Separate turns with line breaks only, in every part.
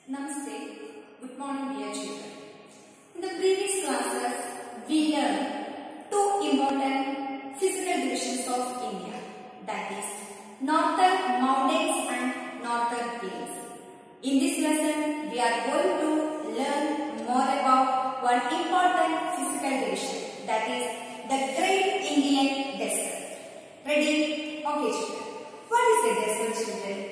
Namaste. Good morning, dear children. In the previous classes, we learned two important physical divisions of India, that is, northern mountains and northern plains. In this lesson, we are going to learn more about one important physical division, that is, the Great Indian Desert. Ready? Okay, children. What is a desert, children?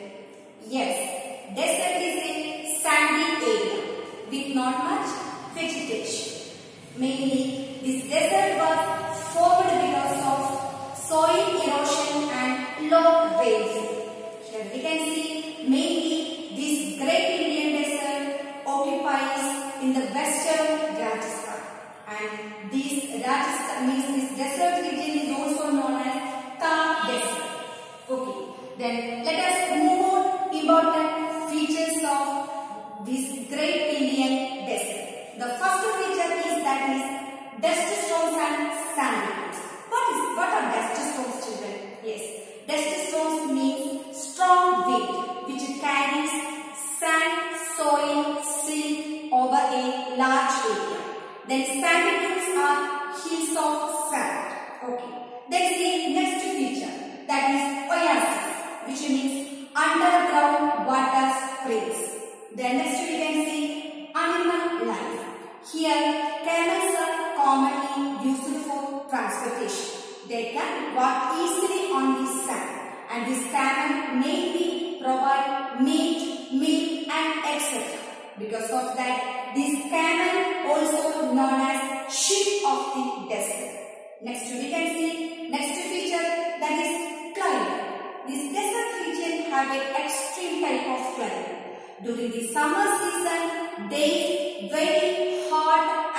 Yes, desert is a sandy area with not much vegetation. Mainly, this desert was formed because of soil erosion and low rainfall. Here we can see mainly this Great Indian Desert occupies in the western Rajasthan, and this Rajasthan means this desert region is also known as Thar Desert. Okay, then let us move on important features of this Great Indian Desert. The first feature is that is dust storms and sand dunes. What are dust storms, children? Yes, dust storms means strong wind which carries sand, soil, silt over a large area. Then sand dunes are hills of sand. Okay. Then the next feature, that is oasis, which means underground water springs. Then next we can see animal life. Here camels are commonly used for transportation. They can walk easily on the sand, and this camel mainly provide meat, milk and etc. Because of that, this camel also known as sheep of the desert. Next we can see next feature, that is climate. This desert region have an extreme type of climate. During the summer season, days very hot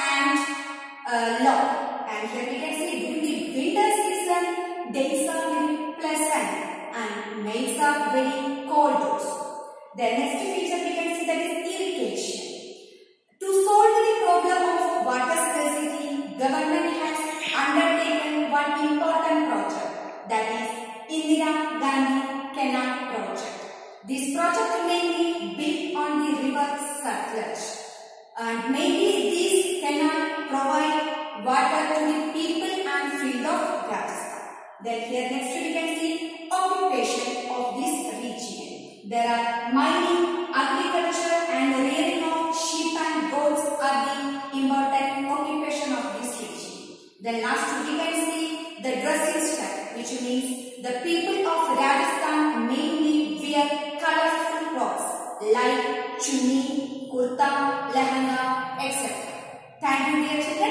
and long. And here we can see during the winter season, days are very pleasant and nights are very cold also. The next feature we can see, that is irrigation. To solve the problem of water scarcity, government has undertaken one important project, that is Indira Gandhi Canal Project. This project mainly built on the river Satluj, and mainly this canal provide water to the people and field of Rajasthan. Then here next we can see occupation of this region. There are mining, agriculture and rearing of sheep and goats are the important occupation of this region. Then last we can see the dressing style, which means the people of Rajasthan mainly wear colorful clothes like chunni, kurta, lehanga, etc. Thank you, dear children.